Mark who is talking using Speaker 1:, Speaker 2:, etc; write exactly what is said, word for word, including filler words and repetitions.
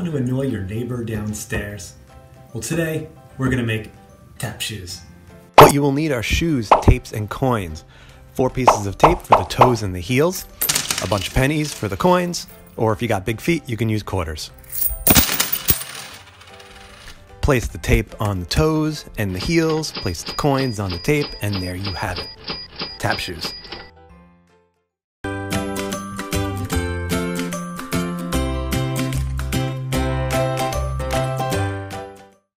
Speaker 1: to annoy your neighbor downstairs? Well, today we're gonna make tap shoes. What you will need are shoes, tapes, and coins. Four pieces of tape for the toes and the heels, a bunch of pennies for the coins, or if you got big feet, you can use quarters. Place the tape on the toes and the heels, place the coins on the tape, and there you have it. Tap shoes.